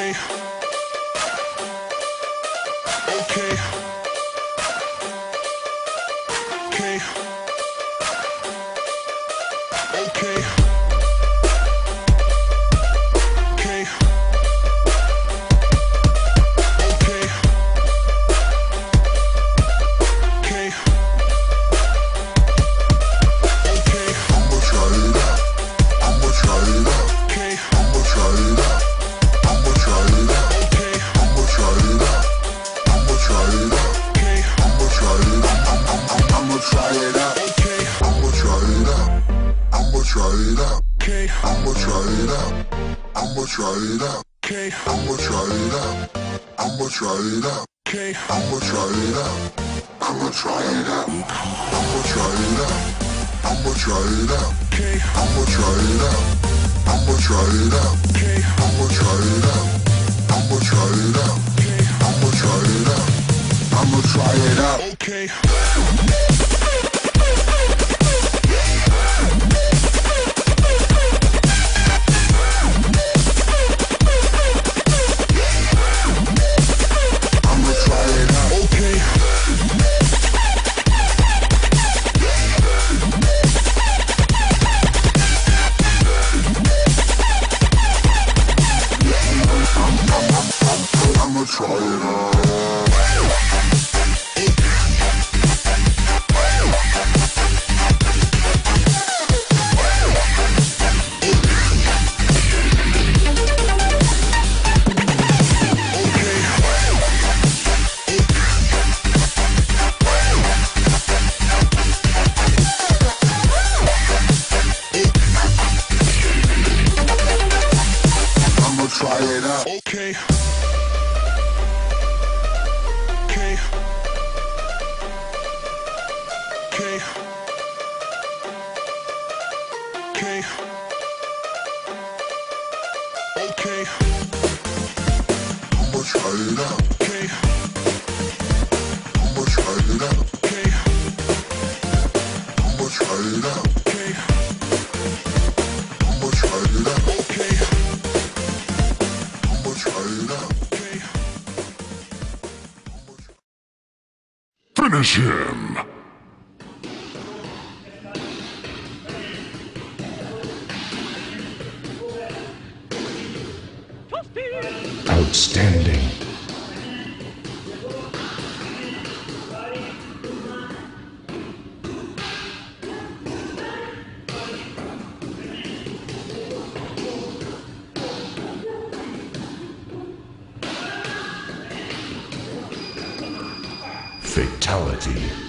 Okay. Okay. Okay. Okay. Okay. Okay. Okay. Okay. I'ma try it out. I'ma try it out. Okay. I'ma try it out. I'ma try it out. Okay. I'ma try it out. I'ma try it out. Okay. I'ma try it out. I'ma try it out. Okay. I'ma try it out. I'ma try it out. Okay. I'ma try it out. I'ma try it out. Okay. I'ma try it out. I'ma try it out. Okay. I'ma try it out. I'ma try it out. I'ma try it out. I'ma try it out. Okay. I'ma try it out. I'ma try it out. Okay. I'ma try it out. I'ma try it out. Okay. I'ma try it out. I'ma try it out. Okay. I'ma try it out. Okay. I'ma try it out. I'ma try it out. Okay. Okay. Okay. Okay. Okay. I'ma try it out. Okay. I'ma try it out. Okay. I'ma try it out. Okay. I'ma try it out. Okay. I'ma try it out. Okay. Finish him! Outstanding. Fatality.